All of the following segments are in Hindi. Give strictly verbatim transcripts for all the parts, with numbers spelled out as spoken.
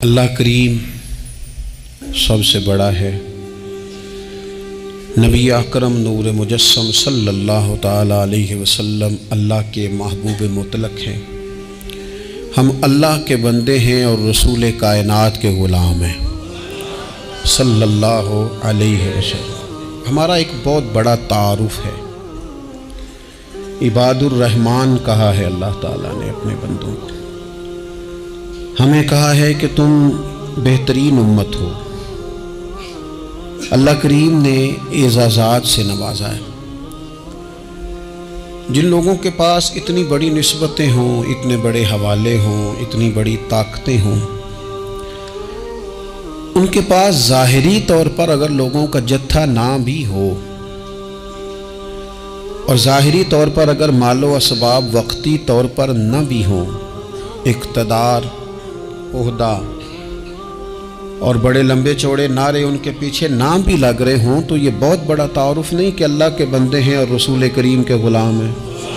अल्लाह करीम सबसे बड़ा है। नबी अकरम नूर मुजस्सम सल्लल्लाहु ताला अलैहि वसल्लम अल्लाह के महबूब मुतलक हैं। हम अल्लाह के बंदे हैं और रसूल कायनात के ग़ुलाम हैं सल्लल्लाहु अलैहि वसल्लम। हमारा एक बहुत बड़ा तारुफ है। इबादुर रहमान कहा है अल्लाह ताला ने अपने बंदों को। हमें कहा है कि तुम बेहतरीन उम्मत हो। अल्लाह करीम ने एजाज़ात से नवाजा है। जिन लोगों के पास इतनी बड़ी निस्बतें हों, इतने बड़े हवाले हों, इतनी बड़ी ताकतें हों, उनके पास ज़ाहिरी तौर पर अगर लोगों का जत्था ना भी हो और ज़ाहिरी तौर पर अगर मालो असबाब वक्ती तौर पर न भी हों, इक़्तिदार, ओहदा और बड़े लंबे चौड़े नारे उनके पीछे नाम भी लग रहे हों, तो ये बहुत बड़ा तारुफ नहीं कि अल्लाह के बंदे हैं और रसूल करीम के ग़ुलाम हैं।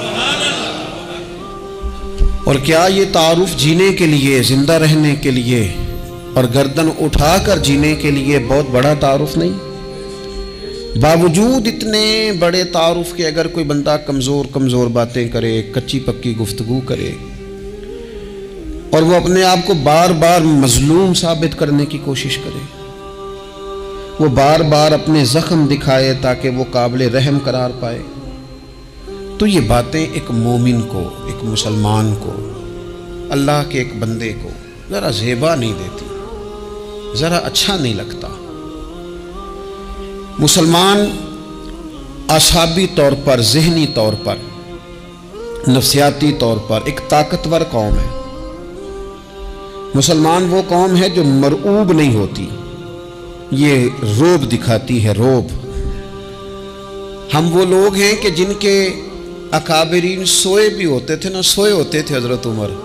और क्या ये तारुफ जीने के लिए, ज़िंदा रहने के लिए और गर्दन उठाकर जीने के लिए बहुत बड़ा तारुफ नहीं? बावजूद इतने बड़े तारुफ के अगर कोई बंदा कमज़ोर कमज़ोर बातें करे, कच्ची पक्की गुफ्तगू करे और वो अपने आप को बार बार मजलूम साबित करने की कोशिश करे, वो बार बार अपने ज़ख्म दिखाए ताकि वो काबिल रहम करार पाए, तो ये बातें एक मोमिन को, एक मुसलमान को, अल्लाह के एक बंदे को ज़रा ज़ेबा नहीं देती, ज़रा अच्छा नहीं लगता। मुसलमान आसाबी तौर पर, ज़हनी तौर पर, नफ्सियाती तौर पर एक ताकतवर कौम है। मुसलमान वो कौम है जो मरऊब नहीं होती, ये रोब दिखाती है, रोब। हम वो लोग हैं कि जिनके अकाबरीन सोए भी होते थे ना, सोए होते थे हज़रत उमर,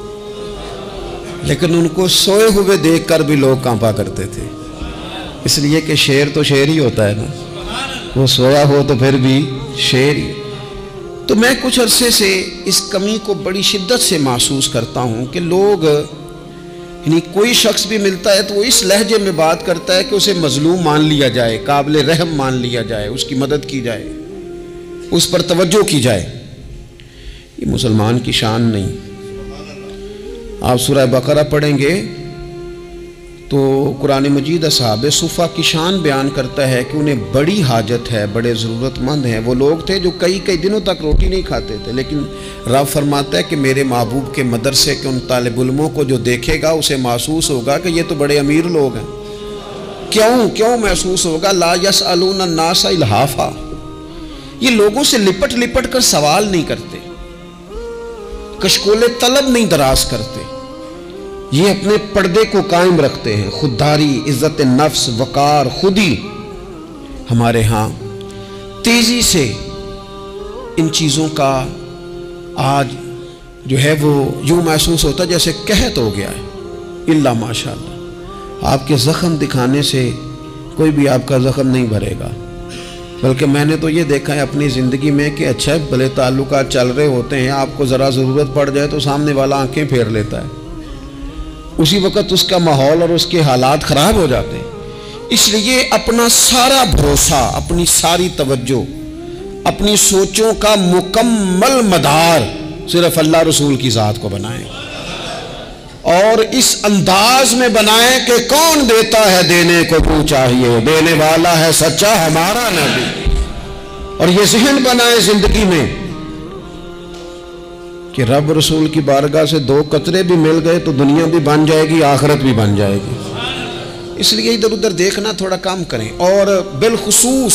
लेकिन उनको सोए हुए देखकर भी लोग कांपा करते थे, इसलिए कि शेर तो शेर ही होता है ना, वो सोया हो तो फिर भी शेर ही। तो मैं कुछ अरसे से इस कमी को बड़ी शिद्दत से महसूस करता हूँ कि लोग, यानी कोई शख्स भी मिलता है तो वो इस लहजे में बात करता है कि उसे मजलूम मान लिया जाए, काबिल रहम मान लिया जाए, उसकी मदद की जाए, उस पर तवज्जो की जाए। ये मुसलमान की शान नहीं। आप सूरह बकरा पढ़ेंगे तो कुरान मजीद असहाबे सुफ़ा की शान बयान करता है कि उन्हें बड़ी हाजत है, बड़े ज़रूरतमंद हैं। वो लोग थे जो कई कई दिनों तक रोटी नहीं खाते थे, लेकिन रब फरमाता है कि मेरे महबूब के मदरसे के उन तालिब इल्मों को जो देखेगा उसे महसूस होगा कि ये तो बड़े अमीर लोग हैं। क्यों क्यों महसूस होगा? ला यसअलून अन्नास इल्हाफा। ये लोगों से लिपट लिपट कर सवाल नहीं करते, कशकोले तलब नहीं दराज करते, ये अपने पर्दे को कायम रखते हैं। खुददारी, इज्जत नफ्स, वकार, खुदी। हमारे यहाँ तेजी से इन चीज़ों का आज जो है वो यूँ महसूस होता है जैसे कहत हो गया है। इल्ला माशाअल्लाह, आपके ज़ख्म दिखाने से कोई भी आपका ज़ख्म नहीं भरेगा। बल्कि मैंने तो ये देखा है अपनी ज़िंदगी में कि अच्छा भले ताल्लुकात चल रहे होते हैं, आपको ज़रा ज़रूरत पड़ जाए तो सामने वाला आंखें फेर लेता है, उसी वक़्त उसका माहौल और उसके हालात ख़राब हो जाते हैं। इसलिए अपना सारा भरोसा, अपनी सारी तवज्जो, अपनी सोचों का मुकम्मल मदार सिर्फ अल्लाह रसूल की ज़ात को बनाएं और इस अंदाज में बनाएं कि कौन देता है देने को तू चाहिए, देने वाला है सच्चा हमारा नबी। और ये ज़हन बनाएं ज़िंदगी में कि रब रसूल की बारगाह से दो कतरे भी मिल गए तो दुनिया भी बन जाएगी, आखिरत भी बन जाएगी। इसलिए इधर उधर देखना थोड़ा कम करें। और बिलखुसूस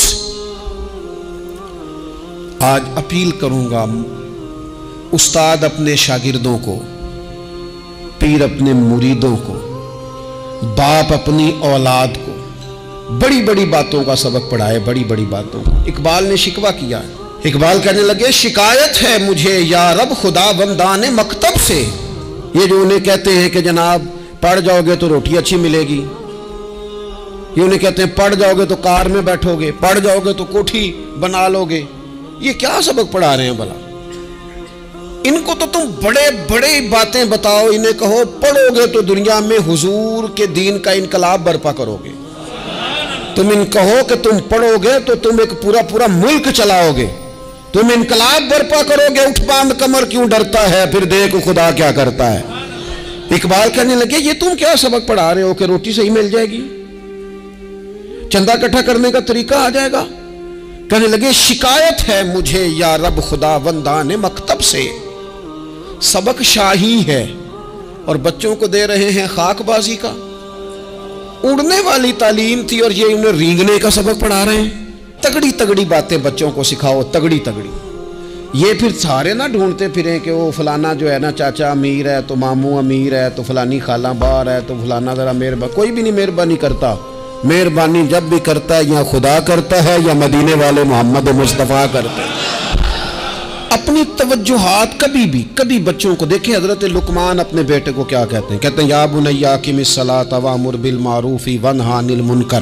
आज अपील करूंगा, उस्ताद अपने शागिर्दों को, पीर अपने मुरीदों को, बाप अपनी औलाद को बड़ी बड़ी बातों का सबक पढ़ाए, बड़ी बड़ी बातों का। इकबाल ने शिकवा किया, इकबाल कहने लगे शिकायत है मुझे या रब खुदा बंदाने मकतब से। ये जो उन्हें कहते हैं कि जनाब पढ़ जाओगे तो रोटी अच्छी मिलेगी, ये उन्हें कहते हैं पढ़ जाओगे तो कार में बैठोगे, पढ़ जाओगे तो कोठी बना लोगे, ये क्या सबक पढ़ा रहे हैं भला? इनको तो तुम बड़े बड़े बातें बताओ, इन्हें कहो पढ़ोगे तो दुनिया में हुजूर के दीन का इनकलाब बर्पा करोगे। तुम इन कहो कि तुम पढ़ोगे तो तुम एक पूरा पूरा मुल्क चलाओगे, तुम इनकलाब बर्पा करोगे। उठ बांध कमर क्यों डरता है, फिर देखो खुदा क्या करता है। इकबाल कहने लगे ये तुम क्या सबक पढ़ा रहे हो कि रोटी सही मिल जाएगी, चंदा इकट्ठा करने का तरीका आ जाएगा। कहने लगे शिकायत है मुझे या रब खुदा वंदाने मकतब से, सबक शाही है और बच्चों को दे रहे हैं खाकबाजी का। उड़ने वाली तालीम थी और ये उन्हें रींगने का सबक पढ़ा रहे हैं। तगड़ी तगड़ी बातें बच्चों को सिखाओ, तगड़ी तगड़ी। ये फिर सारे ना ढूंढते फिरें कि वो फलाना जो है ना चाचा अमीर है तो मामू अमीर है तो फलानी खाला बाहर है तो फलाना ज़रा मेहरबानी। कोई भी नहीं मेहरबानी करता। मेहरबानी जब भी करता है या खुदा करता है या मदीने वाले मोहम्मद मुस्तफ़ा करते हैं। अपनी तवज्जुहात कभी भी कभी बच्चों को देखें। हजरत लुकमान अपने बेटे को क्या कहते हैं, कहते हैं या बुनैया अक़िमिस्सलात वअमुर बिल मारूफ़ वन्हा अनिल मुनकर।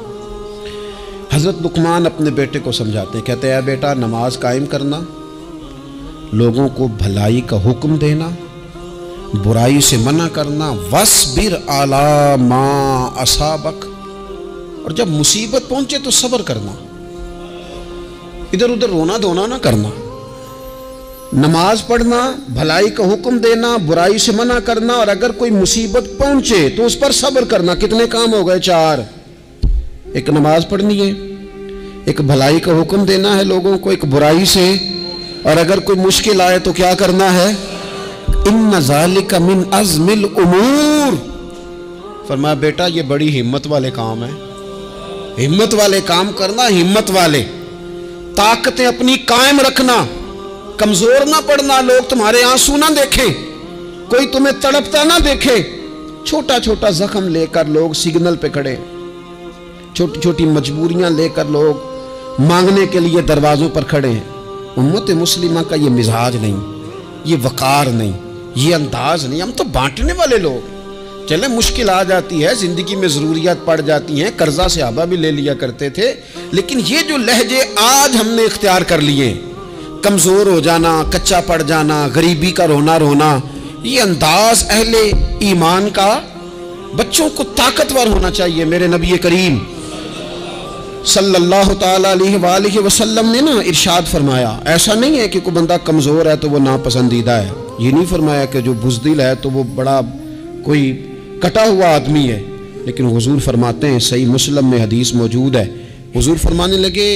हजरत लुकमान अपने बेटे को समझाते हैं, कहते हैं बेटा नमाज कायम करना, लोगों को भलाई का हुक्म देना, बुराई से मना करना, वस्बिर अला मा असाबक, और जब मुसीबत पहुंचे तो सब्र करना, इधर उधर रोना धोना ना करना। नमाज पढ़ना, भलाई का हुक्म देना, बुराई से मना करना, और अगर कोई मुसीबत पहुंचे तो उस पर सब्र करना। कितने काम हो गए? चार। एक नमाज पढ़नी है, एक भलाई का हुक्म देना है लोगों को, एक बुराई से, और अगर कोई मुश्किल आए तो क्या करना है? इन्न ज़ालिका मिन अज़्मिल उमूर। फरमाया बेटा ये बड़ी हिम्मत वाले काम है, हिम्मत वाले काम करना, हिम्मत वाले। ताकतें अपनी कायम रखना, कमजोर ना पड़ना, लोग तुम्हारे आंसू ना देखें, कोई तुम्हें तड़पता ना देखे। छोटा छोटा जख्म लेकर लोग सिग्नल पे खड़े, छोटी छोटी मजबूरियां लेकर लोग मांगने के लिए दरवाजों पर खड़े हैं। उम्मत मुस्लिमा का ये मिजाज नहीं, ये वकार नहीं, ये अंदाज नहीं। हम तो बांटने वाले लोग। चले मुश्किल आ जाती है, जिंदगी में जरूरियात पड़ जाती हैं, कर्जा से आबा भी ले लिया करते थे, लेकिन ये जो लहजे आज हमने इख्तियार कर लिए, कमजोर हो जाना, कच्चा पड़ जाना, गरीबी का रोना रोना, ये अंदाज अहले ईमान का। बच्चों को ताकतवर होना चाहिए। मेरे नबी करीम सल्लल्लाहु ताला अलैहि वसल्लम ने ना इरशाद फरमाया, ऐसा नहीं है कि कोई बंदा कमज़ोर है तो वो नापसंदीदा है। ये नहीं फरमाया कि जो बुज़दिल है तो वो बड़ा कोई कटा हुआ आदमी है। लेकिन हुजूर फरमाते हैं, सही मुस्लिम में हदीस मौजूद है, हुजूर फरमाने लगे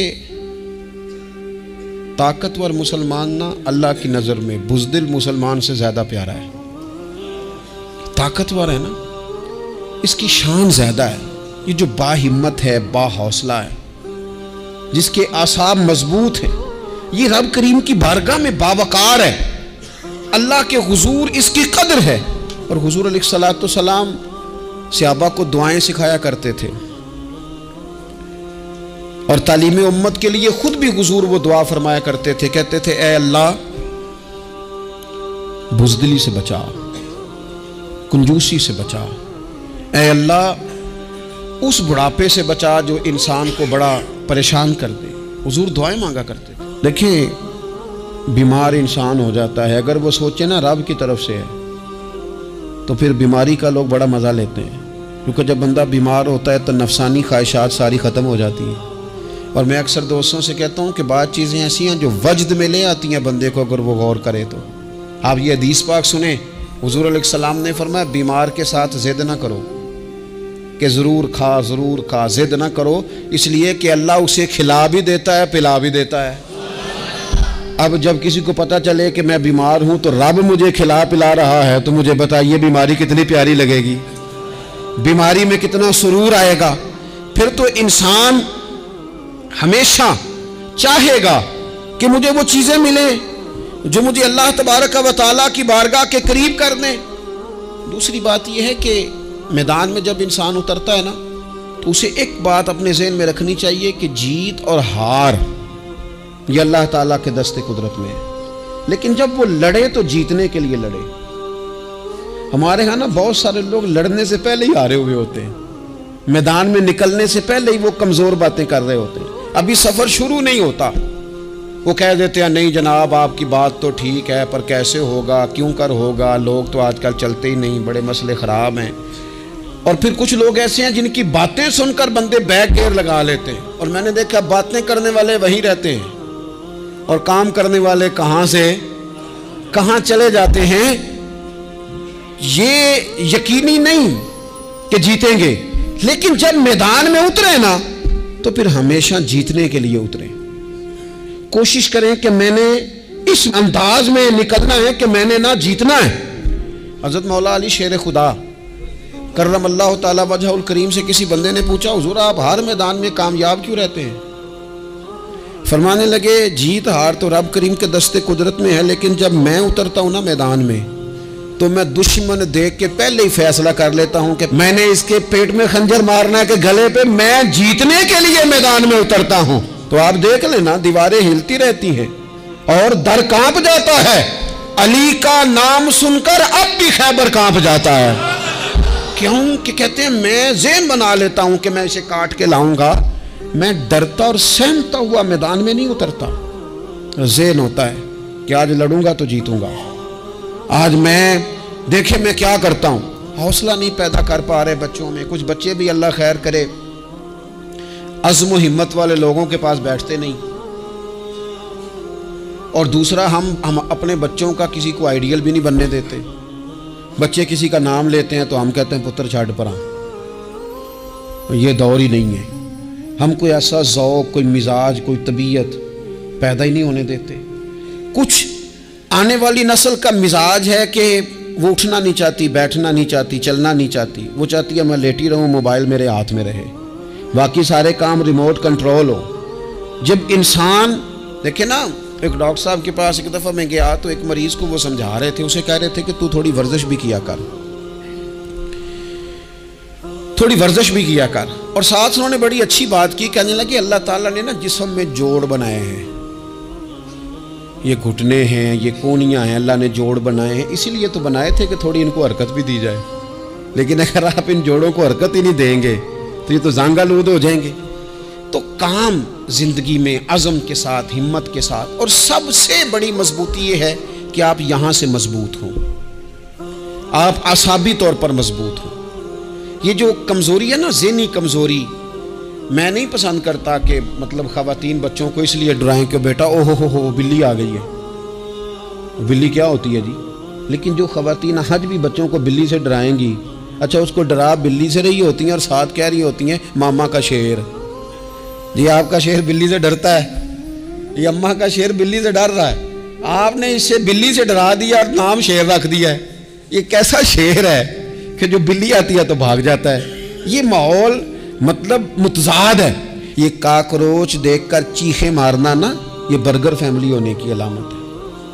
ताकतवर मुसलमान ना अल्लाह की नज़र में बुज़दिल मुसलमान से ज़्यादा प्यारा है। ताकतवर है ना, इसकी शान ज़्यादा है। ये जो बाहिम्मत है, बाहौसला है, जिसके आसाब मजबूत हैं, ये रब करीम की बारगाह में बावकार है। अल्लाह के हुजूर इसकी कदर है। और हुजूर अलैहिस्सलातु सलाम सहाबा को दुआएं सिखाया करते थे, और तालीम उम्मत के लिए खुद भी हुजूर वो दुआ फरमाया करते थे। कहते थे ए अल्लाह बुज़दिली से बचा, कंजूसी से बचा, ए अल्लाह उस बुढ़ापे से बचा जो इंसान को बड़ा परेशान कर दे। हुजूर दुआएं मांगा करते थे। देखिए बीमार इंसान हो जाता है, अगर वो सोचे ना रब की तरफ से है तो फिर बीमारी का लोग बड़ा मज़ा लेते हैं, क्योंकि जब बंदा बीमार होता है तो नफसानी ख्वाहिशात सारी ख़त्म हो जाती हैं। और मैं अक्सर दोस्तों से कहता हूँ कि बात चीज़ें ऐसी हैं जो वजद में ले आती हैं बंदे को, अगर वो गौर करे तो। आप ये हदीस पाक सुने, हुजूर अलैहिस्सलाम ने फरमाया बीमार के साथ ज़िद ना करो कि ज़रूर खा ज़रूर खा, ज़िद ना करो, इसलिए कि अल्लाह उसे खिला भी देता है, पिला भी देता है। अब जब किसी को पता चले कि मैं बीमार हूँ तो रब मुझे खिला पिला रहा है, तो मुझे बताइए बीमारी कितनी प्यारी लगेगी, बीमारी में कितना सुरूर आएगा। फिर तो इंसान हमेशा चाहेगा कि मुझे वो चीज़ें मिले जो मुझे अल्लाह तबारक व तआला की बारगाह के करीब कर दें। दूसरी बात यह है कि मैदान में जब इंसान उतरता है ना, तो उसे एक बात अपने ज़हन में रखनी चाहिए कि जीत और हार ये अल्लाह ताला के दस्ते कुदरत में है, लेकिन जब वो लड़े तो जीतने के लिए लड़े। हमारे यहाँ ना बहुत सारे लोग लड़ने से पहले ही हारे हुए होते हैं, मैदान में निकलने से पहले ही वो कमज़ोर बातें कर रहे होते हैं, अभी सफ़र शुरू नहीं होता। वो कह देते हैं नहीं जनाब आपकी बात तो ठीक है पर कैसे होगा, क्यों कर होगा, लोग तो आजकल चलते ही नहीं, बड़े मसले ख़राब हैं। और फिर कुछ लोग ऐसे हैं जिनकी बातें सुनकर बंदे बैक गेयर लगा लेते हैं। और मैंने देखा बातें करने वाले वहीं रहते हैं और काम करने वाले कहाँ से कहाँ चले जाते हैं। ये यकीनी नहीं कि जीतेंगे, लेकिन जब मैदान में उतरे ना तो फिर हमेशा जीतने के लिए उतरे। कोशिश करें कि मैंने इस अंदाज में निकलना है कि मैंने ना जीतना है। हज़रत मौला अली शेर खुदा करम अल्लाह ताला वजहुल करीम से किसी बंदे ने पूछा, हुजूर आप हर मैदान में कामयाब क्यों रहते हैं? फरमाने लगे जीत हार तो रब करीम के दस्ते कुदरत में है, लेकिन जब मैं उतरता हूँ ना मैदान में तो मैं दुश्मन देख के पहले ही फैसला कर लेता हूँ कि मैंने इसके पेट में खंजर मारना है कि गले पे, मैं जीतने के लिए मैदान में उतरता हूँ। तो आप देख लेना दीवारें हिलती रहती हैं और दर कांप जाता है। अली का नाम सुनकर अब भी खैबर कांप जाता है। क्यों कि कहते हैं मैं ज़हन बना लेता हूं कि मैं इसे काट के लाऊंगा, मैं डरता और सहमता हुआ मैदान में नहीं उतरता। ज़हन होता है कि आज लड़ूंगा तो जीतूंगा, आज मैं देखे मैं क्या करता हूं। हौसला नहीं पैदा कर पा रहे बच्चों में। कुछ बच्चे भी अल्लाह खैर करे अज़्म हिम्मत वाले लोगों के पास बैठते नहीं। और दूसरा हम हम अपने बच्चों का किसी को आइडियल भी नहीं बनने देते। बच्चे किसी का नाम लेते हैं तो हम कहते हैं पुत्र छाड़ परा, ये दौर ही नहीं है। हम कोई ऐसा ज़ौक़, कोई मिजाज, कोई तबीयत पैदा ही नहीं होने देते। कुछ आने वाली नस्ल का मिजाज है कि वो उठना नहीं चाहती, बैठना नहीं चाहती, चलना नहीं चाहती। वो चाहती है मैं लेटी रहूं, मोबाइल मेरे हाथ में रहे, बाकी सारे काम रिमोट कंट्रोल हो। जब इंसान देखे ना, एक डॉक्टर साहब के पास एक दफ़ा मैं गया तो एक मरीज़ को वो समझा रहे थे, उसे कह रहे थे कि तू थोड़ी वर्जिश भी किया कर, थोड़ी वर्जिश भी किया कर। और साथ उन्होंने बड़ी अच्छी बात की, कहने लगे अल्लाह ताला ने ना जिस्म में जोड़ बनाए हैं, ये घुटने हैं, ये कोहनियाँ हैं, अल्लाह ने जोड़ बनाए हैं, इसीलिए तो बनाए थे कि थोड़ी इनको हरकत भी दी जाए। लेकिन अगर आप इन जोड़ों को हरकत ही नहीं देंगे तो ये तो जांगालूद हो जाएंगे। तो काम जिंदगी में अज़म के साथ, हिम्मत के साथ, और सबसे बड़ी मजबूती ये है कि आप यहाँ से मजबूत हों, आप आसाबी तौर पर मजबूत हों। ये जो कमज़ोरी है ना, ज़हनी कमज़ोरी, मैं नहीं पसंद करता कि मतलब ख़वातीन बच्चों को इसलिए डराएं कि बेटा ओहो हो हो बिल्ली आ गई है। बिल्ली क्या होती है जी? लेकिन जो ख़वातीन आज भी बच्चों को बिल्ली से डराएंगी, अच्छा उसको डरा बिल्ली से रही होती हैं और साथ कह रही होती हैं मामा का शेर। जी आपका शेर बिल्ली से डरता है, ये अम्मा का शेर बिल्ली से डर रहा है, आपने इससे बिल्ली से डरा दिया और नाम शेर रख दिया है। ये कैसा शेर है कि जो बिल्ली आती है तो भाग जाता है। ये माहौल मतलब मुतजाद है। ये काकरोच देखकर चीखे मारना ना, ये बर्गर फैमिली होने की अलामत है।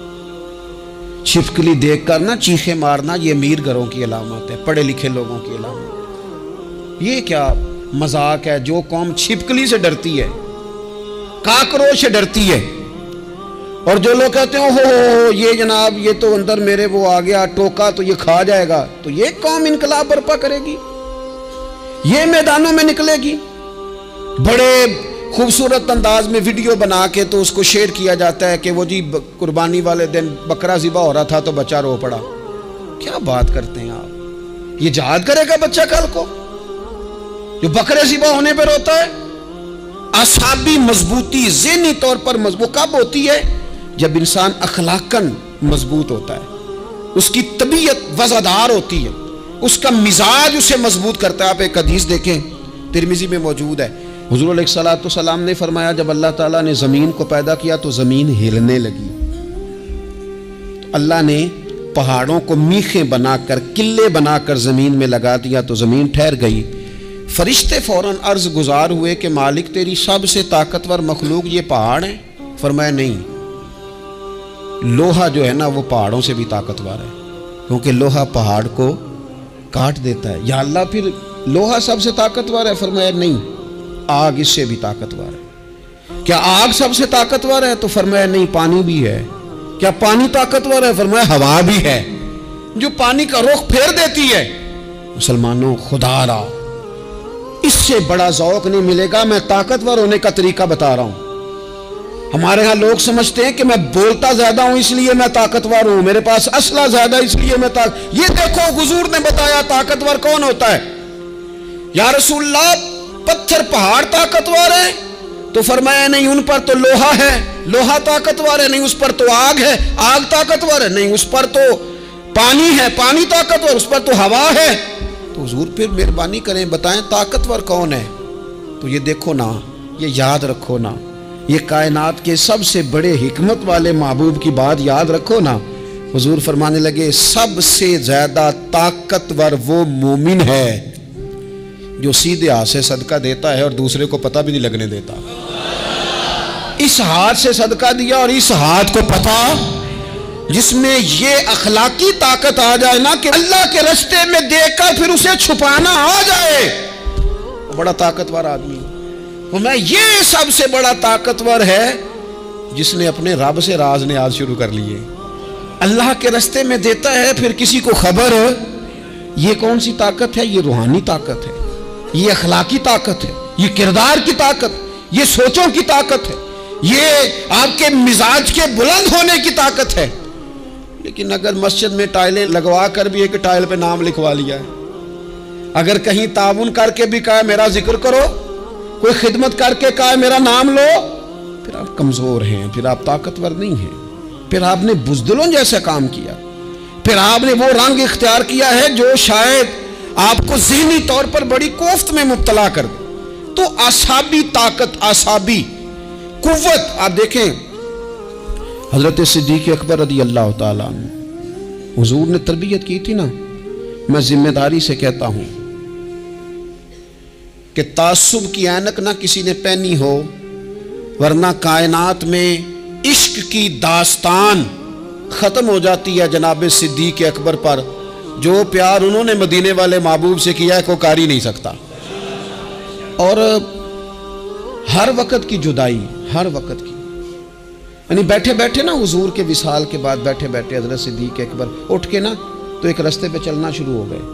छिपकली देखकर ना चीखे मारना, ये अमीर घरों की अलामत है, पढ़े लिखे लोगों की अलामत। ये क्या मजाक है? जो कौम छिपकली से डरती है, काकरोच से डरती है, और जो लोग कहते हैं हो ये जनाब ये तो अंदर मेरे वो आ गया, टोका तो ये खा जाएगा, तो ये कौम इनकलाब बर्पा करेगी, ये मैदानों में निकलेगी। बड़े खूबसूरत अंदाज में वीडियो बना के तो उसको शेयर किया जाता है कि वो जी कुर्बानी वाले दिन बकरा ज़िबा हो रहा था तो बच्चा रो पड़ा। क्या बात करते हैं आप? ये याद करेगा बच्चा कल को जो बकरे ज़िबा होने पर रोता है? आसाबी मजबूती ज़हनी तौर पर मजबूत कब होती है? जब इंसान अखलाकन मजबूत होता है, उसकी तबीयत वज़ादार होती है, उसका मिजाज उसे मजबूत करता है। आप एक हदीस देखें, तिरमिज़ी में मौजूद है, हुज़ूर अलैहिस्सलातु वस्सलाम ने फरमाया जब अल्लाह ताला ने ज़मीन को पैदा किया तो ज़मीन हिलने लगी। तो अल्लाह ने पहाड़ों को मीखें बनाकर, किले बनाकर ज़मीन में लगा दिया तो ज़मीन ठहर गई। फरिश्ते फ़ौरन अर्ज़ गुजार हुए कि मालिक तेरी सबसे ताकतवर मखलूक ये पहाड़ है? फरमाया नहीं, लोहा जो है ना वो पहाड़ों से भी ताकतवर है, क्योंकि लोहा पहाड़ को काट देता है। या अल्लाह फिर लोहा सबसे ताकतवर है? फरमाया नहीं, आग इससे भी ताकतवर है। क्या आग सबसे ताकतवर है? तो फरमाया नहीं, पानी भी है। क्या पानी ताकतवर है? फरमाया हवा भी है, जो पानी का रुख फेर देती है। मुसलमानों खुदारा, इससे बड़ा ज़ौक़ नहीं मिलेगा। मैं ताकतवर होने का तरीका बता रहा हूं। हमारे यहाँ लोग समझते हैं कि मैं बोलता ज्यादा हूं इसलिए मैं ताकतवर हूं, मेरे पास असला ज्यादा इसलिए मैं ताकत। ये देखो हुजूर ने बताया ताकतवर कौन होता है। या रसूलल्लाह पत्थर पहाड़ ताकतवर है, तो फरमाया नहीं उन पर तो लोहा है, लोहा ताकतवर है, नहीं उस पर तो आग है, आग ताकतवर है, नहीं उस पर तो पानी है, पानी ताकतवर, उस पर तो हवा है। तो हुजूर फिर मेहरबानी करें बताएं ताकतवर कौन है। तो ये देखो ना, ये याद रखो ना, ये कायनात के सबसे बड़े हिकमत वाले महबूब की बात याद रखो ना। हुजूर फरमाने लगे सबसे ज्यादा ताकतवर वो मोमिन है जो सीधे हाथ से सदका देता है और दूसरे को पता भी नहीं लगने देता। इस हाथ से सदका दिया और इस हाथ को पता, जिसमें ये अखलाकी ताकत आ जाए ना कि अल्लाह के रास्ते में देखकर फिर उसे छुपाना आ जाए, बड़ा ताकतवर आदमी। तो मैं ये सबसे बड़ा ताकतवर है जिसने अपने रब से राज ने आज शुरू कर लिए। अल्लाह के रास्ते में देता है फिर किसी को खबर। ये कौन सी ताकत है? ये रूहानी ताकत है, ये अखलाकी ताकत है, ये किरदार की ताकत, ये सोचों की ताकत है, ये आपके मिजाज के बुलंद होने की ताकत है। लेकिन अगर मस्जिद में टाइलें लगवा कर भी एक टाइल पे नाम लिखवा लिया है, अगर कहीं ताउन करके भी कहा मेरा जिक्र करो, कोई खिदमत करके कहा मेरा नाम लो, फिर आप कमजोर हैं, फिर आप ताकतवर नहीं हैं, फिर आपने बुज़दिलों जैसा काम किया, फिर आपने वो रंग इख्तियार किया है जो शायद आपको ज़हनी तौर पर बड़ी कोफ्त में मुब्तला कर दे। तो आसाबी ताकत, आसाबी कुव्वत, आप देखें हजरत सिद्दीक़ अकबर रज़ी अल्लाह ताला अन्हु, हुजूर ने तरबियत की थी ना। मैं जिम्मेदारी से कहता हूं कि तासुब की ऐनक ना किसी ने पहनी हो, वरना कायनात में इश्क की दास्तान खत्म हो जाती है जनाब सिद्दीक़ अकबर पर। जो प्यार उन्होंने मदीने वाले महबूब से किया है कोई कर ही नहीं सकता। और हर वक्त की जुदाई, हर वक्त की, यानी बैठे बैठे ना हुजूर के विसाल के बाद बैठे बैठे हजरत सिद्दीक़ अकबर उठ के ना तो एक रास्ते पे चलना शुरू हो गए।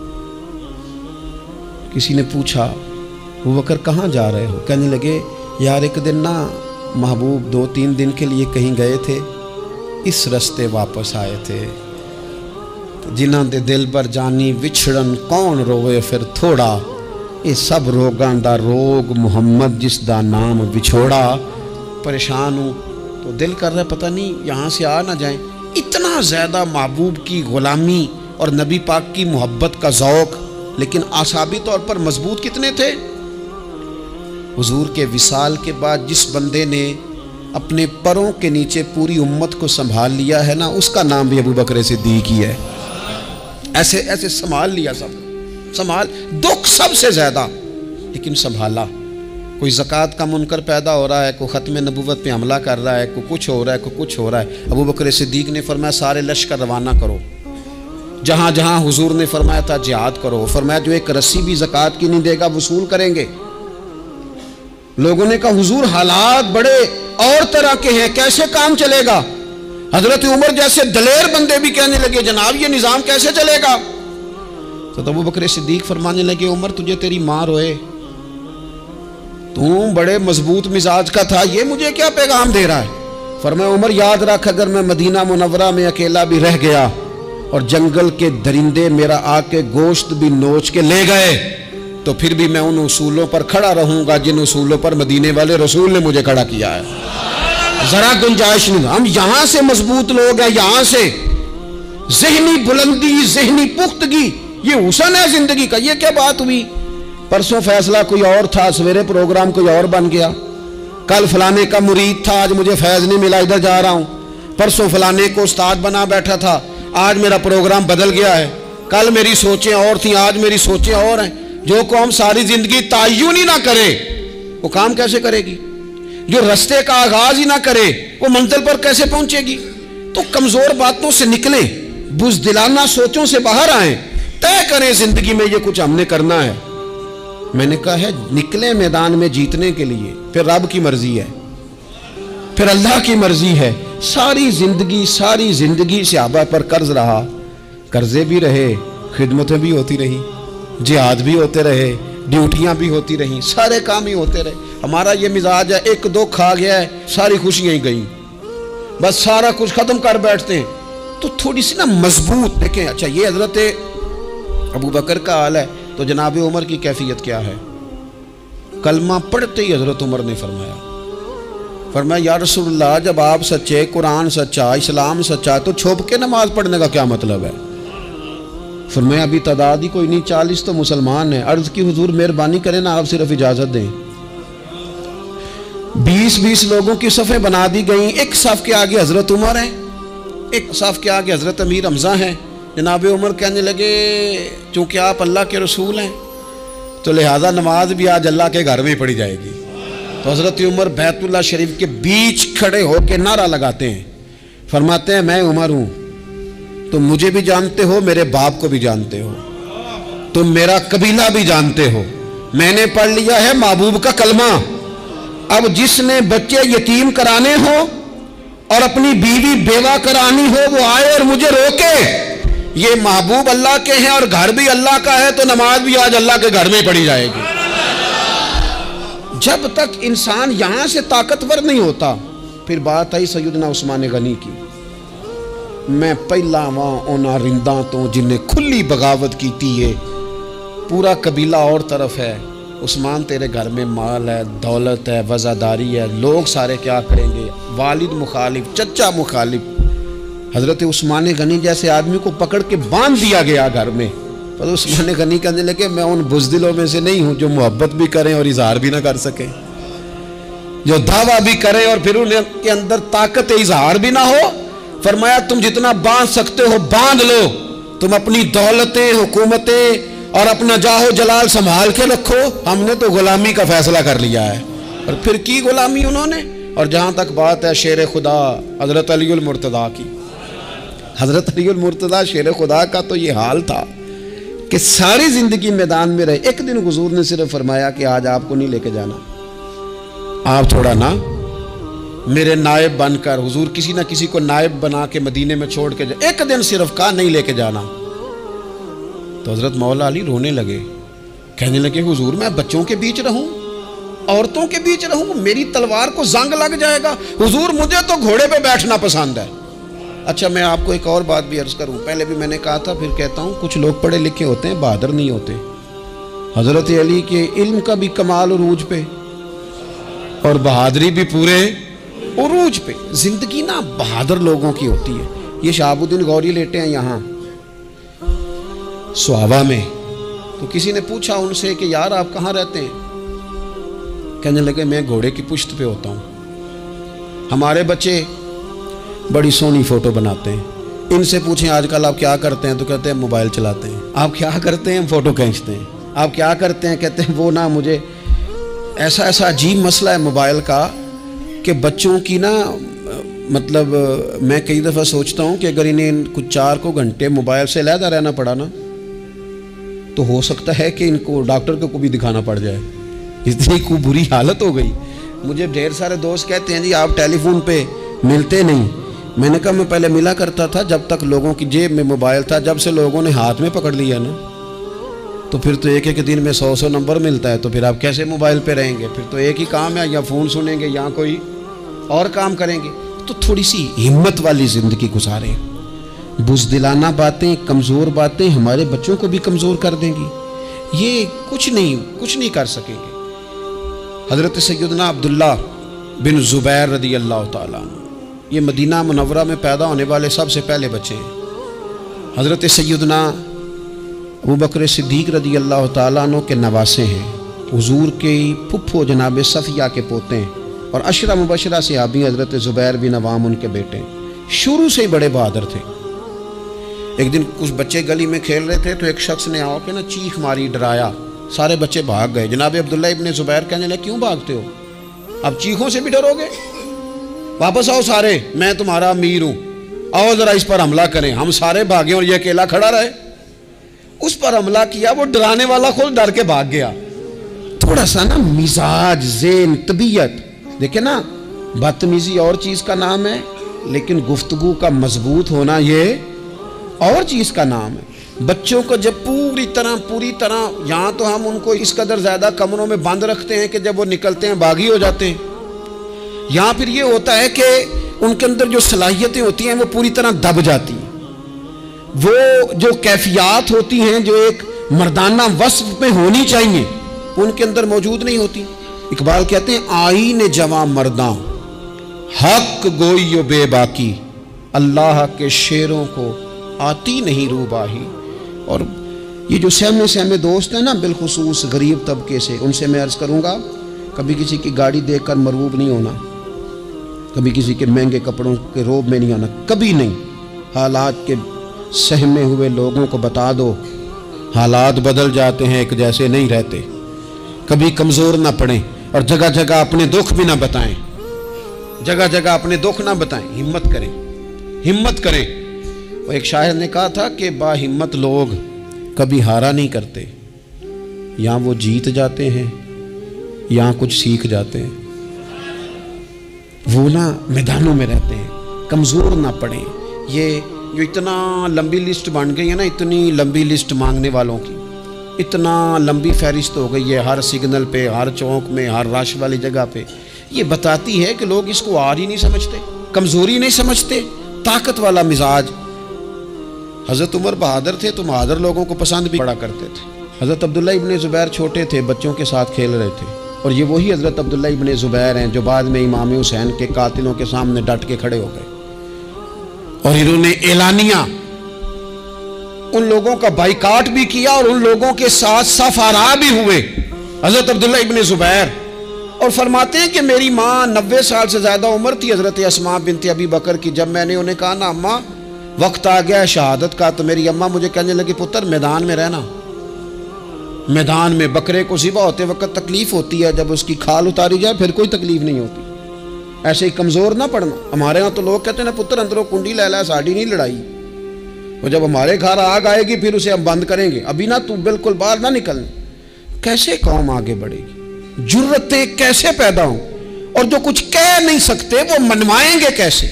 किसी ने पूछा वो वकर कहाँ जा रहे हो? कहने लगे यार एक दिन ना महबूब दो तीन दिन के लिए कहीं गए थे, इस रास्ते वापस आए थे। जिन्हां दे दिल पर जानी विछड़न कौन रोवे फिर थोड़ा, ये सब रोगां दा रोग मुहम्मद जिस दा नाम विछोड़ा। परेशान हूँ तो दिल कर रहा पता नहीं यहाँ से आ ना जाए। इतना ज़्यादा महबूब की ग़ुलामी और नबी पाक की मोहब्बत का ज़ौक़, लेकिन आसाबी तौर पर मजबूत कितने थे। हुजूर के विसाल के बाद जिस बंदे ने अपने परों के नीचे पूरी उम्मत को संभाल लिया है ना, उसका नाम भी अबू बकर सिद्दीक़ ही है। ऐसे ऐसे संभाल लिया, सब संभाल, दुख सबसे ज़्यादा, लेकिन संभाला। कोई ज़कात का मुनकर पैदा हो रहा है, कोई ख़त्म नबूवत पे हमला कर रहा है, कोई कुछ हो रहा है, कोई कुछ हो रहा है। अबू बकर सिद्दीक़ ने फरमाया सारे लश्कर रवाना करो, जहाँ जहाँ हुजूर ने फरमाया था जिहाद करो। फरमाया जो एक रस्सी भी ज़कात की नहीं देगा वसूल करेंगे। लोगों ने कहा हुजूर हालात बड़े और तरह के हैं, कैसे काम चलेगा? हजरत उमर जैसे दलेर बंदे भी कहने लगे जनाब ये निज़ाम कैसे चलेगा? तो अबू बकर सिद्दीक़ फरमाने लगे उमर तुझे तेरी माँ रोए, तू बड़े मजबूत मिजाज का था, ये मुझे क्या पैगाम दे रहा है? फरमाया उमर याद रख अगर मैं मदीना मुनव्वरा में अकेला भी रह गया और जंगल के दरिंदे मेरा आके गोश्त भी नोच के ले गए, तो फिर भी मैं उन उसूलों पर खड़ा रहूंगा जिन उसूलों पर मदीने वाले रसूल ने मुझे खड़ा किया है। जरा गुंजाइश नहीं। हम यहां से मजबूत लोग हैं, यहां से ज़हनी बुलंदी, ज़हनी पुख्तगी, ये हुसन है जिंदगी का। ये क्या बात हुई? परसों फैसला कोई और था, सवेरे प्रोग्राम कोई और बन गया। कल फलाने का मुरीद था, आज मुझे फैज़ नहीं मिला, इधर जा रहा हूँ। परसों फलाने को उस्ताद बना बैठा था, आज मेरा प्रोग्राम बदल गया है। कल मेरी सोचें और थी, आज मेरी सोचें और हैं। जो कौम सारी जिंदगी तायुन ही ना करे वो काम कैसे करेगी? जो रास्ते का आगाज ही ना करे वो मंजिल पर कैसे पहुंचेगी? तो कमजोर बातों से निकले, बुज़दिलाना सोचों से बाहर आए, तय करें जिंदगी में ये कुछ हमने करना है। मैंने कहा है निकले मैदान में जीतने के लिए, फिर रब की मर्जी है, फिर अल्लाह की मर्जी है। सारी जिंदगी सारी जिंदगी सहाबा पर कर्ज रहा, कर्जे भी रहे, खिदमतें भी होती रही, जिहाद भी होते रहे, ड्यूटियां भी होती रहीं, सारे काम ही होते रहे। हमारा ये मिजाज है, एक दो खा गया है सारी खुशियां ही गई, बस सारा कुछ खत्म कर बैठते हैं। तो थोड़ी सी ना मजबूत देखें। अच्छा, ये हजरत अबू बकर का हाल है, तो जनाब उमर की कैफियत क्या है? कलमा पढ़ते ही हजरत उमर ने फरमाया फरमाया या रसूलल्लाह, जब आप सच्चे, कुरान सच्चा, इस्लाम सच्चा, तो छुप के नमाज पढ़ने का क्या मतलब है? फरमाया अभी तादाद ही कोई नहीं, चालीस तो मुसलमान हैं। अर्ज की हुजूर मेहरबानी करें ना, आप सिर्फ इजाजत दें। बीस बीस लोगों की सफ़ें बना दी गई, एक सफ़ के आगे हजरत उमर है, एक सफ़ के आगे हजरत अमीर हमजा हैं। जनाब उमर कहने लगे चूँकि आप अल्लाह के रसूल हैं तो लिहाजा नमाज भी आज अल्लाह के घर में ही पढ़ी जाएगी। तो हजरत उमर बैतुल्लाह शरीफ के बीच खड़े होकर नारा लगाते हैं, फरमाते हैं मैं उमर हूँ, तुम मुझे भी जानते हो, मेरे बाप को भी जानते हो, तुम मेरा कबीला भी जानते हो, मैंने पढ़ लिया है महबूब का कलमा। अब जिसने बच्चे यतीम कराने हो और अपनी बीवी बेवा करानी हो वो आए और मुझे रोके। ये महबूब अल्लाह के हैं और घर भी अल्लाह का है, तो नमाज भी आज अल्लाह के घर में ही पढ़ी जाएगी। जब तक इंसान यहां से ताकतवर नहीं होता, फिर बात आई सैयदना उस्मान गनी की। मैं पहला वहां ओना रिंदा तो जिन्हें खुली बगावत की थी, है पूरा कबीला और तरफ है, उस्मान तेरे घर में माल है, दौलत है, वज़ादारी है, लोग सारे क्या करेंगे, वालिद मुखालिफ, चचा मुखालिफ। हजरत उस्मान गनी जैसे आदमी को पकड़ के बांध दिया गया घर में। पर उस्मान गनी कहने लगे मैं उन बुज़दिलों में से नहीं हूं जो मोहब्बत भी करें और इजहार भी ना कर सके, जो दावा भी करें और फिर उनके अंदर ताकत इजहार भी ना हो। फरमाया तुम जितना बांध सकते हो बांध लो, तुम अपनी दौलतें, हुकूमतें और अपना जाहो जलाल संभाल के रखो, हमने तो गुलामी का फैसला कर लिया है। और फिर की गुलामी उन्होंने। और जहां तक बात है शेर खुदा हजरत अलीउल मुर्तदा की, हजरत अलीउल मुर्तदा शेर खुदा का तो ये हाल था कि सारी जिंदगी मैदान में रहे। एक दिन हुजूर ने सिर्फ फरमाया कि आज आपको नहीं लेके जाना, आप थोड़ा ना मेरे नायब बनकर, हुजूर किसी ना किसी को नायब बना के मदीने में छोड़ के जाए, एक दिन सिर्फ कहा नहीं लेके जाना। तो हजरत मौला अली रोने लगे, कहने लगे हुजूर मैं बच्चों के बीच रहूं, औरतों के बीच रहूं, मेरी तलवार को जंग लग जाएगा। हुजूर मुझे तो घोड़े पे बैठना पसंद है। अच्छा, मैं आपको एक और बात भी अर्ज करूं, पहले भी मैंने कहा था फिर कहता हूं, कुछ लोग पढ़े लिखे होते हैं बहादुर नहीं होते। हजरत अली के इल्म का भी कमाल उरूज पे और बहादुरी भी पूरे उरूज पे। जिंदगी ना बहादुर लोगों की होती है। ये शहाबुद्दीन गौरी लेटे हैं यहाँ सुहावा में, तो किसी ने पूछा उनसे कि यार आप कहाँ रहते हैं? कहने लगे मैं घोड़े की पुश्त पे होता हूँ, हमारे बच्चे बड़ी सोनी फोटो बनाते हैं। इनसे पूछें आजकल आप क्या करते हैं, तो कहते हैं मोबाइल चलाते हैं। आप क्या करते हैं? फोटो खींचते हैं। आप क्या करते हैं? कहते हैं वो ना मुझे ऐसा ऐसा अजीब मसला है मोबाइल का कि बच्चों की ना, मतलब मैं कई दफ़ा सोचता हूँ कि अगर इन्हें कुछ चार को घंटे मोबाइल से अलहदा रहना पड़ा ना, तो हो सकता है कि इनको डॉक्टर को भी दिखाना पड़ जाए, इतनी को बुरी हालत हो गई। मुझे ढेर सारे दोस्त कहते हैं जी आप टेलीफोन पे मिलते नहीं। मैंने कहा मैं पहले मिला करता था जब तक लोगों की जेब में मोबाइल था, जब से लोगों ने हाथ में पकड़ लिया ना, तो फिर तो एक एक दिन में सौ सौ नंबर मिलता है, तो फिर आप कैसे मोबाइल पे रहेंगे? फिर तो एक ही काम है, या फ़ोन सुनेंगे या कोई और काम करेंगे। तो थोड़ी सी हिम्मत वाली ज़िंदगी गुजारें। बुज़दिलाना बातें, कमज़ोर बातें हमारे बच्चों को भी कमज़ोर कर देंगी। ये कुछ नहीं कुछ नहीं कर सकेंगे। हज़रत सैयदना अब्दुल्ला बिन ज़ुबैर रदी अल्लाह ताला, ये मदीना मुनव्वरा में पैदा होने वाले सबसे पहले बच्चे हैं। हज़रत सैयदना अबू बकर सिद्दीक़ रदी अल्लाह ताला अन्हु के नवासे हैं। हुजूर के फुफ्फो जनाब सफ़िया के पोते हैं और अशरा मुबशरा सहाबी हज़रत ज़ुबैर बिन अवाम उनके बेटे। शुरू से ही बड़े बहादुर थे। एक दिन कुछ बच्चे गली में खेल रहे थे, तो एक शख्स ने आके ना चीख मारी, डराया, सारे बच्चे भाग गए। जनाब अब्दुल्ला इब्ने ज़ुबैर कहने लगे क्यों भागते हो? अब चीखों से भी डरोगे? वापस आओ सारे, मैं तुम्हारा अमीर हूं, आओ जरा इस पर हमला करें। हम सारे भागे और ये अकेला खड़ा रहे। उस पर हमला किया, वो डराने वाला खुद डर के भाग गया। थोड़ा सा ना मिजाज, ज़ेन, तबीयत देखे ना, बदतमीजी और चीज का नाम है, लेकिन गुफ्तगू का मजबूत होना ये और चीज का नाम है। बच्चों को जब पूरी तरह पूरी तरह, यहाँ तो हम उनको इस कदर ज़्यादा कमरों में बंद रखते हैं कि जब वो निकलते हैं बागी हो जाते हैं। यहाँ फिर ये होता है कि उनके अंदर जो सलाहियतें होती हैं वो पूरी तरह दब जाती हैं। वो जो कैफियत होती हैं जो एक मर्दाना वस्फ में होनी चाहिए उनके अंदर मौजूद नहीं होती। इकबाल कहते हैं आईने जवां मर्दा हक गोई बेबाकी, अल्लाह के शेरों को आती नहीं रूबाही। और ये जो सहमे सहमे दोस्त हैं ना, बिलखुसूस गरीब तबके से, उनसे मैं अर्ज़ करूँगा कभी किसी की गाड़ी देखकर मरगूब नहीं होना, कभी किसी के महंगे कपड़ों के रोब में नहीं आना, कभी नहीं। हालात के सहमे हुए लोगों को बता दो हालात बदल जाते हैं, एक जैसे नहीं रहते। कभी कमज़ोर ना पड़ें और जगह जगह अपने दुख भी ना बताएं, जगह जगह अपने दुख ना बताएं, हिम्मत करें, हिम्मत करें। और एक शायर ने कहा था कि बाहिम्मत लोग कभी हारा नहीं करते, या वो जीत जाते हैं या कुछ सीख जाते हैं। वो ना मैदानों में रहते हैं, कमज़ोर ना पड़े। ये जो इतना लंबी लिस्ट बन गई है ना, इतनी लंबी लिस्ट मांगने वालों की, इतना लंबी फहरिस्त हो गई है हर सिग्नल पे, हर चौक में, हर रश वाली जगह पे। ये बताती है कि लोग इसको आर ही नहीं समझते, कमज़ोरी नहीं समझते, ताकत वाला मिजाज। हज़रत उमर बहादुर थे तो बहादुर लोगों को पसंद भी बड़ा करते थे। हज़रत अब्दुल्ला इब्ने ज़ुबैर छोटे थे, बच्चों के साथ खेल रहे थे, और ये वही हज़रत अब्दुल्ला इब्ने ज़ुबैर हैं जो बाद में इमाम हुसैन के कातिलों के सामने डट के खड़े हो गए और इन्होंने एलानिया उन लोगों का बाइकाट भी किया और उन लोगों के साथ सफारा भी हुए, हज़रत अब्दुल्ला इब्ने ज़ुबैर। और फरमाते हैं कि मेरी माँ नब्बे साल से ज़्यादा उम्र थी हज़रत अस्मा बिनत अबी बकर की। जब मैंने उन्हें कहा ना अम्मा वक्त आ गया है शहादत का, तो मेरी अम्मा मुझे कहने लगी पुत्र मैदान में रहना, मैदान में बकरे को ज़िबा होते वक्त तकलीफ़ होती है, जब उसकी खाल उतारी जाए फिर कोई तकलीफ़ नहीं होती। ऐसे ही कमज़ोर ना पड़ना। हमारे यहाँ तो लोग कहते हैं ना पुत्र अंदरों कुंडी लै ला, साड़ी नहीं लड़ाई। और जब हमारे घर आग आएगी फिर उसे हम बंद करेंगे, अभी ना तू बिल्कुल बाहर ना निकलने। कैसे कौम आगे बढ़ेगी? जुर्रतें कैसे पैदा हों? और जो कुछ कह नहीं सकते वो मनवाएंगे कैसे?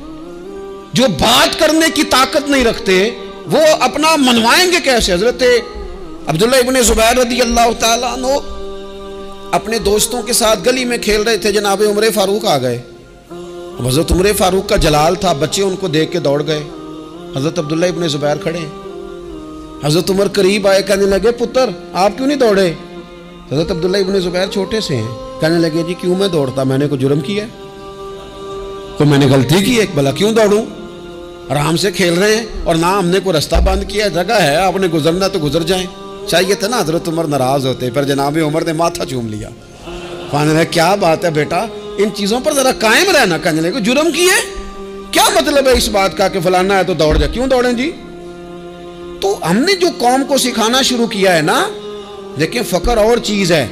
जो बात करने की ताकत नहीं रखते वो अपना मनवाएंगे कैसे? हजरत अब्दुल्ला इब्ने ज़ुबैर रज़ी अल्लाह ताला अन्हु अपने दोस्तों के साथ गली में खेल रहे थे, जनाब उमर फारूक आ गए। हजरत उमर फारूक का जलाल था, बच्चे उनको देख के दौड़ गए। हजरत अब्दुल्ला इब्ने ज़ुबैर खड़े, हजरत उमर करीब आए, कहने लगे पुत्र आप क्यों नहीं दौड़े? हजरत अब्दुल्ला इब्ने ज़ुबैर छोटे से हैं, कहने लगे जी क्यों मैं दौड़ता, मैंने कोई जुर्म किया, तो मैंने गलती की है, भला क्यों दौड़ूं? आराम से खेल रहे हैं और ना हमने कोई रास्ता बंद किया, जगह है, आपने गुजरना तो गुजर जाएं। चाहिए था ना हजरत उमर नाराज होते, पर जनाब उमर ने माथा चूम लिया। कहने लगे क्या बात है बेटा, इन चीज़ों पर ज़रा कायम रहना। कहने लगे जुर्म किए, क्या मतलब है इस बात का कि फलाना है तो दौड़ जा? क्यों दौड़ें जी? तो हमने जो कौम को सिखाना शुरू किया है ना, देखिए फ़क्र और चीज़ है,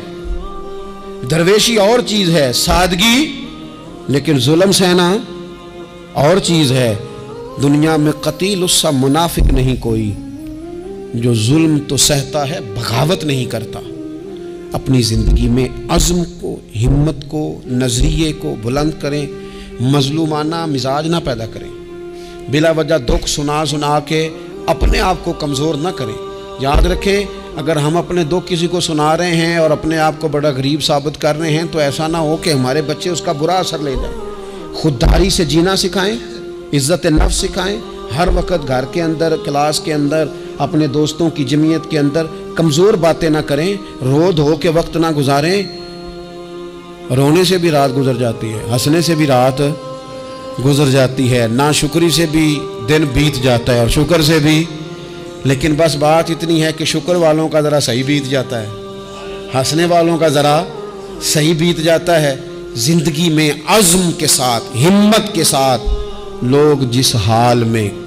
दरवेशी और चीज़ है, सादगी, लेकिन जुल्म सहना और चीज़ है। दुनिया में कतील उससा मुनाफिक नहीं कोई जो जुल्म तो सहता है बगावत नहीं करता। अपनी ज़िंदगी में अज़्म को, हिम्मत को, नज़रिए को बुलंद करें, मजलूमाना मिजाज ना पैदा करें, बिला वजह दुख सुना सुना के अपने आप को कमज़ोर ना करें। याद रखें अगर हम अपने दुख किसी को सुना रहे हैं और अपने आप को बड़ा गरीब साबित कर रहे हैं तो ऐसा ना हो कि हमारे बच्चे उसका बुरा असर ले जाए। खुददारी से जीना सिखाएं, इज़्ज़त नफ्स सिखाएं। हर वक्त घर के अंदर, क्लास के अंदर, अपने दोस्तों की जमीयत के अंदर कमज़ोर बातें ना करें, रो धो के वक्त ना गुजारें। रोने से भी रात गुजर जाती है, हंसने से भी रात गुजर जाती है, नाशुक्री से भी दिन बीत जाता है और शुक्र से भी। लेकिन बस बात इतनी है कि शुक्र वालों का ज़रा सही बीत जाता है, हंसने वालों का ज़रा सही बीत जाता है। ज़िंदगी में अज़्म के साथ, हिम्मत के साथ लोग जिस हाल में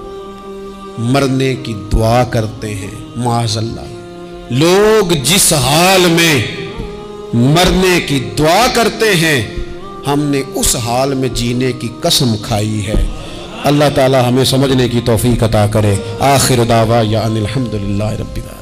मरने की दुआ करते हैं, माज़अल्लाह, लोग जिस हाल में मरने की दुआ करते हैं, हमने उस हाल में जीने की कसम खाई है। अल्लाह ताला हमें समझने की तौफीक अता करे। आखिर दावा या अनिल हम्दुलिल्लाहि रब्बिल आलमीन।